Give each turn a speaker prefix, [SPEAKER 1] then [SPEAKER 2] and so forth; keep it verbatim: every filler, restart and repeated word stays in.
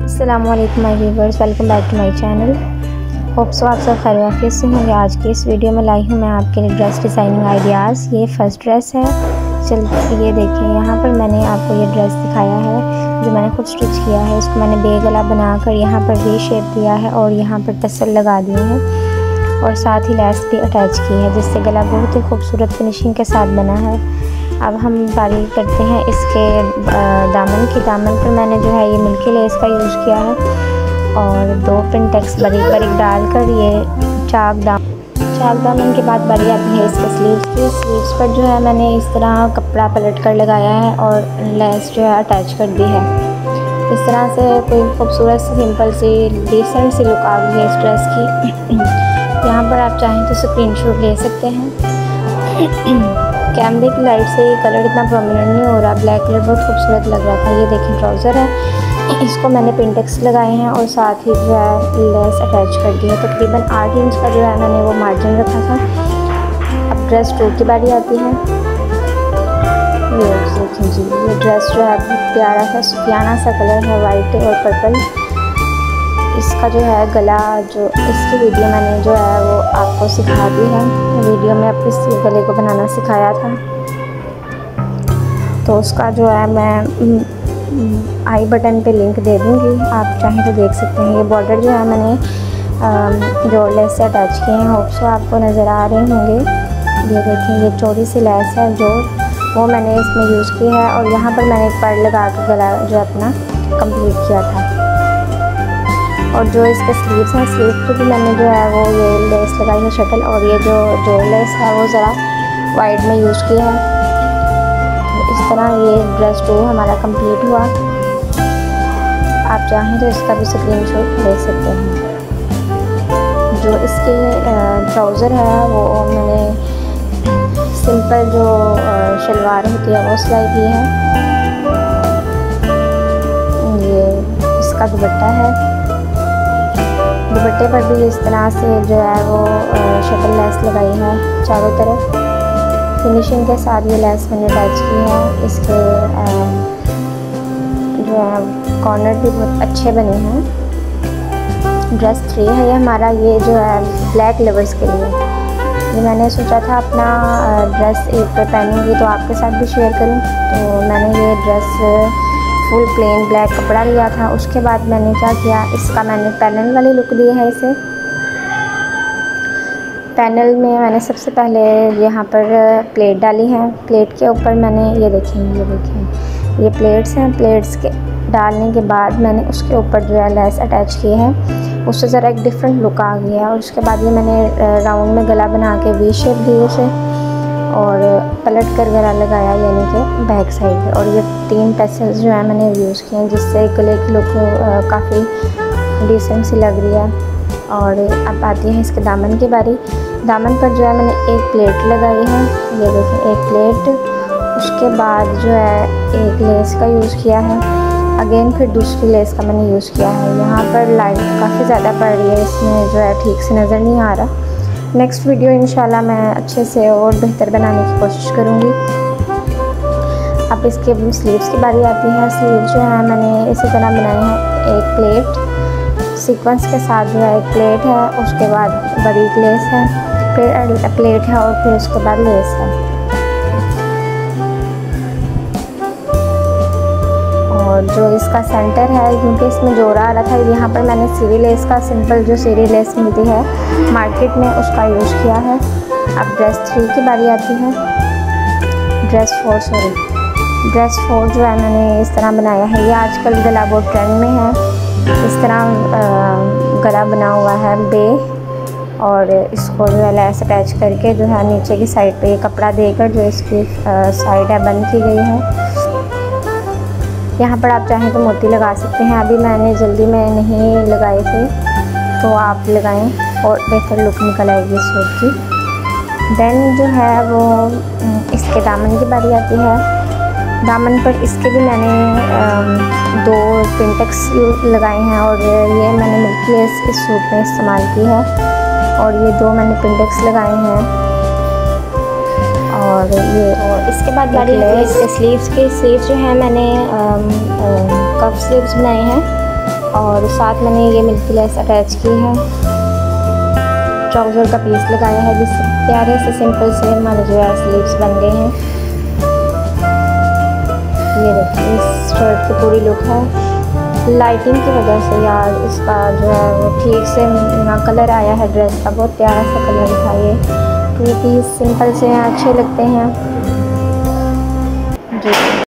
[SPEAKER 1] अस्सलामुअलैकुम my viewers, welcome back to my channel. Hope so आप सब खैर वाफियत से होंगे। आज की इस वीडियो में लाई हूँ मैं आपके लिए ड्रेस डिज़ाइनिंग आइडियाज़। ये फर्स्ट ड्रेस है। चल ये देखिए, यहाँ पर मैंने आपको ये ड्रेस दिखाया है जो मैंने खुद स्टिच किया है। इसको मैंने बे गला बनाकर यहाँ पर वी शेप दिया है और यहाँ पर टसल लगा दिए हैं और साथ ही लेस भी अटैच की है, जिससे गला बहुत ही खूबसूरत फिनिशिंग के साथ बना है। अब हम बारी करते हैं इसके दामन की। दामन पर मैंने जो है ये मिल्की लेस का यूज़ किया है और दो पिंटेक्स बारीक बारीक डालकर ये चाक दाम चाक दामन के बाद बारी आती है इसके स्लीव्स की। स्लीव्स पर जो है मैंने इस तरह कपड़ा पलट कर लगाया है और लेस जो है अटैच कर दी है। इस तरह से कोई खूबसूरत सी सिंपल सी डिसेंट सी लुक आ गई है इस ड्रेस की। यहाँ पर आप चाहें तो स्क्रीनशॉट ले सकते हैं। कैमरे की लाइट से ये कलर इतना प्रोमिनेंट नहीं हो रहा, ब्लैक कलर बहुत खूबसूरत लग रहा था। ये देखें ट्राउज़र है, इसको मैंने पिंटेक्स लगाए हैं और साथ ही जो है लेस अटैच कर दी है। तकरीबन आठ इंच का जो है मैंने वो मार्जिन रखा था। अब ड्रेस टू की बारी आती है। ये देखें जी, ये ड्रेस जो है प्यारा सा सुफियाना सा कलर है, वाइट और पर्पल। इसका जो है गला, जो इसकी वीडियो मैंने जो है वो आपको सिखा दी है। वीडियो में अपने इस गले को बनाना सिखाया था, तो उसका जो है मैं आई बटन पे लिंक दे दूँगी, आप चाहें तो देख सकते हैं। ये बॉर्डर जो है मैंने जो लेस से अटैच किए हैं, होप सो आपको नज़र आ रहे होंगे। ये देखें, ये चौड़ी सी लेस है जो वो मैंने इसमें यूज़ की है और यहाँ पर मैंने एक पर्ल लगा कर गला जो अपना कंप्लीट किया था। और जो इसके स्लीव्स हैं, स्लीव पे भी मैंने जो है वो ये लेस लगाई है शटल, और ये जो जो लेस है वो ज़रा वाइड में यूज़ किया है। तो इस तरह ये ड्रेस टू हमारा कंप्लीट हुआ। आप चाहें तो इसका भी स्क्रीनशॉट ले सकते हैं। जो इसके ट्राउज़र है वो मैंने सिंपल जो शलवार होती है वो सिलाई की है। ये इसका दुपट्टा है। दुपट्टे पर भी इस तरह से जो है वो शटल लेस लगाई है चारों तरफ। फिनिशिंग के साथ ये लेस मैंने अटैच की है। इसके जो है कॉर्नर भी बहुत अच्छे बने हैं। ड्रेस थ्री है ये हमारा। ये जो है ब्लैक लवर्स के लिए ये मैंने सोचा था अपना ड्रेस एक पे पहनूंगी तो आपके साथ भी शेयर करूं। तो मैंने ये ड्रेस फुल प्लेन ब्लैक कपड़ा लिया था। उसके बाद मैंने क्या किया, इसका मैंने पैनल वाली लुक दी है। इसे पैनल में मैंने सबसे पहले यहाँ पर प्लेट डाली है। प्लेट के ऊपर मैंने ये देखें ये देखें ये प्लेट्स हैं। प्लेट्स के डालने के बाद मैंने उसके ऊपर जो है लेस अटैच की है। उससे ज़रा एक डिफरेंट लुक आ गया है। और उसके बाद ये मैंने राउंड में गला बना के वी शेप दी उसे और पलट कर गला लगाया, यानी कि बैक साइड पे। और ये तीन टसल्स जो है मैंने यूज़ किए हैं, जिससे गले की लुक काफ़ी डिसेंट सी लग रही है। और अब आती है इसके दामन की बारी। दामन पर जो है मैंने एक प्लेट लगाई है। ये देखें एक प्लेट। उसके बाद जो है एक लेस का यूज़ किया है। अगेन फिर दूसरी लेस का मैंने यूज़ किया है। यहाँ पर लाइट काफ़ी ज़्यादा पड़ रही है, इसमें जो है ठीक से नज़र नहीं आ रहा। नेक्स्ट वीडियो इंशाल्लाह मैं अच्छे से और बेहतर बनाने की कोशिश करूँगी। अब इसके स्लीव्स की बारी आती है। स्लीव्स जो है मैंने इसी तरह बनाए हैं। एक प्लेट सीक्वेंस के साथ जो है एक प्लेट है, उसके बाद बारीक लेस है, फिर प्लेट है और फिर उसके बाद लेस है। और जो इसका सेंटर है, क्योंकि इसमें जोड़ा आ रहा था, यहाँ पर मैंने सीरी लेस का सिंपल जो सीरी लेस मिलती है मार्केट में उसका यूज़ किया है। अब ड्रेस थ्री की बारी आती है। Dress four sorry dress four जो है मैंने इस तरह बनाया है। ये आजकल गला बहुत ट्रेंड में है। इस तरह गला बना हुआ है बे, और इसको जो है लेस अटैच करके जो है नीचे की साइड पे ये कपड़ा देकर जो इसकी साइड है बंद की गई है। यहाँ पर आप चाहें तो मोती लगा सकते हैं। अभी मैंने जल्दी में नहीं लगाए थे, तो आप लगाएं और बेहतर लुक निकल आएगी इस सूट की। देन जो है वो इसके दामन की बारी आती है। दामन पर इसके भी मैंने दो पिंटेक्स लगाए हैं और ये मैंने मिल्की लेस इस सूट में इस्तेमाल की है और ये दो मैंने पिंटेक्स लगाए हैं। और ये और इसके बाद बारी स्लीव्स के स्लीव्स जो हैं मैंने कफ स्लीव्स बनाए हैं। और साथ मैंने ये मिल्की लेस अटैच की है, ट्राउज़र का पीस लगाया है, जिससे प्यारे से सिंपल से हमारे जो है स्लीव्स बन गए हैं। ये देखिए इस शर्ट की पूरी लुक है। लाइटिंग की वजह से यार इसका जो है वो ठीक से ना कलर आया है ड्रेस का, बहुत प्यारा सा कलर था ये। तो ये पीस सिंपल से अच्छे लगते हैं जी।